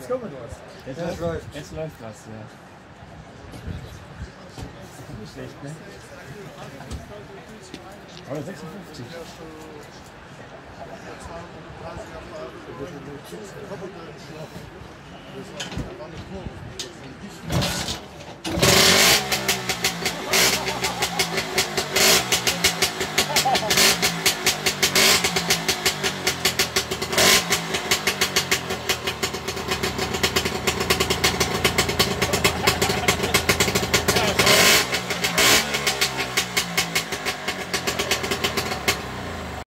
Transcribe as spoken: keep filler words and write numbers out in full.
jetzt kommt was. Jetzt, Ja, läuft, läuft. jetzt läuft was, ja. Das ist nicht schlecht, ne? Aber sechsundfünfzig. Das